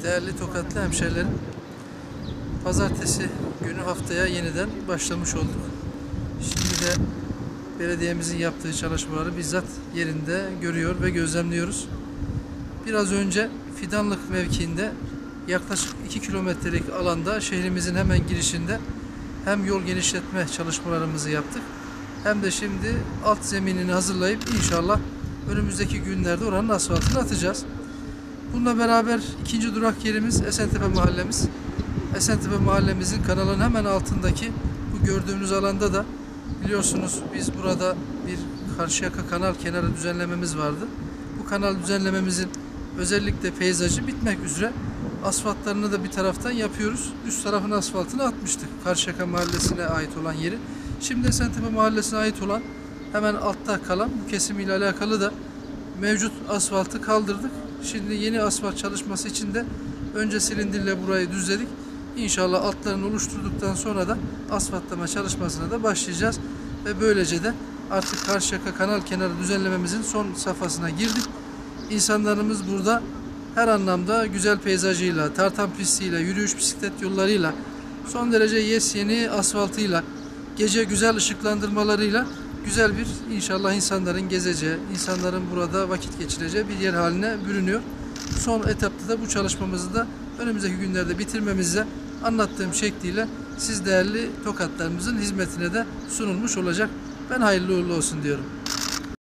Değerli Tokatlı hemşehrilerim, pazartesi günü haftaya yeniden başlamış olduk. Şimdi de belediyemizin yaptığı çalışmaları bizzat yerinde görüyor ve gözlemliyoruz. Biraz önce Fidanlık mevkiinde yaklaşık 2 kilometrelik alanda şehrimizin hemen girişinde hem yol genişletme çalışmalarımızı yaptık, hem de şimdi alt zeminini hazırlayıp inşallah önümüzdeki günlerde oranın asfaltını atacağız. Bununla beraber ikinci durak yerimiz Esentepe mahallemiz. Esentepe mahallemizin kanalın hemen altındaki bu gördüğünüz alanda da biliyorsunuz biz burada bir Karşıyaka kanal kenarı düzenlememiz vardı. Bu kanal düzenlememizin özellikle peyzajı bitmek üzere, asfaltlarını da bir taraftan yapıyoruz. Üst tarafın asfaltını atmıştık. Karşıyaka mahallesine ait olan yeri. Şimdi Esentepe mahallesine ait olan hemen altta kalan bu kesimiyle alakalı da mevcut asfaltı kaldırdık. Şimdi yeni asfalt çalışması için de önce silindirle burayı düzledik. İnşallah altlarını oluşturduktan sonra da asfaltlama çalışmasına da başlayacağız. Ve böylece de artık Karşıyaka kanal kenarı düzenlememizin son safhasına girdik. İnsanlarımız burada her anlamda güzel peyzajıyla, tartan pistiyle, yürüyüş bisiklet yollarıyla, son derece yeni asfaltıyla, gece güzel ışıklandırmalarıyla güzel bir, inşallah insanların gezeceği, insanların burada vakit geçireceği bir yer haline bürünüyor. Son etapta da bu çalışmamızı da önümüzdeki günlerde bitirmemizle, anlattığım şekliyle siz değerli Tokatlarımızın hizmetine de sunulmuş olacak. Ben hayırlı uğurlu olsun diyorum.